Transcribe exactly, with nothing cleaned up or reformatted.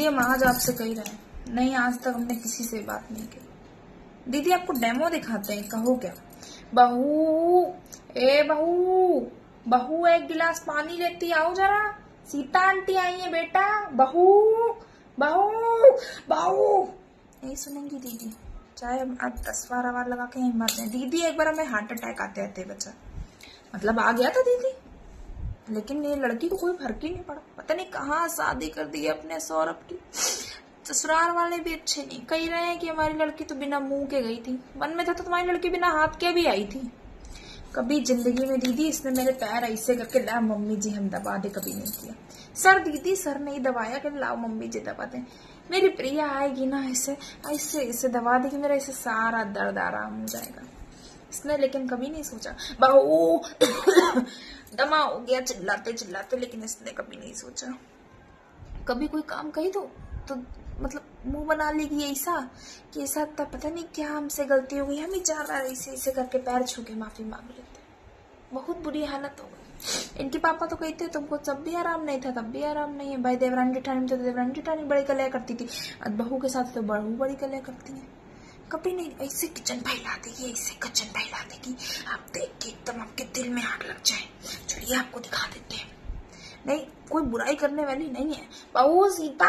दीदी हम आज आपसे कह रहे हैं, नहीं आज तक हमने किसी से बात नहीं की। दीदी आपको डेमो दिखाते हैं, कहो क्या। बहू, ए बहू, बहू एक गिलास पानी लेती आओ जरा। सीता आंटी आई है बेटा। बहू, बहू, बहू। नहीं सुनेंगी दीदी, चाहे आप दस बार आवाज लगा के ही मर जाए। दीदी एक बार हमें हार्ट अटैक आते आते बच्चा मतलब आ गया था दीदी, लेकिन ये लड़की को कोई फर्क ही नहीं पड़ा। पता नहीं कहाँ शादी कर दी अपने सौरभ की। ससुराल वाले भी अच्छे नहीं, कह रहे हैं कि हमारी लड़की तो बिना मुंह के गई थी। मन में था तो तुम्हारी लड़की बिना हाथ के भी आई थी। कभी जिंदगी में दीदी इसने मेरे पैर ऐसे करके ला मम्मी जी हम दबा दे कभी नहीं किया। सर दीदी सर नहीं दबाया कि लाओ मम्मी जी दबा दे। मेरी प्रिया आएगी ना ऐसे ऐसे ऐसे दबा देगी, मेरा ऐसे सारा दर्द आराम हो जाएगा। इसने लेकिन कभी नहीं सोचा। बहू दमा हो गया चिल्लाते चिल्लाते, लेकिन इसने कभी नहीं सोचा। कभी कोई काम कही दो तो मतलब मुंह बना लेगी ऐसा कि ऐसा तब पता नहीं क्या हमसे गलती हो गई, हम ही चार बार ऐसे ऐसे करके पैर छू के माफी मांग लेते। बहुत बुरी हालत हो गई। इनके पापा तो कहते तुमको तब भी आराम नहीं था, तब भी आराम नहीं है। भाई देवरानी जेठानी में तो देवरानी जेठानी बड़ी कलह करती थी, और बहू के साथ तो बहू बड़ी कलह करती है। कभी नहीं ऐसे किचन फैला देगी, ऐसे किचन फैला देगी, आप देख के एकदम आपके दिल में आग लग जाए। चलिए आपको दिखा देते हैं। नहीं कोई बुराई करने वाली नहीं है। बहू सीता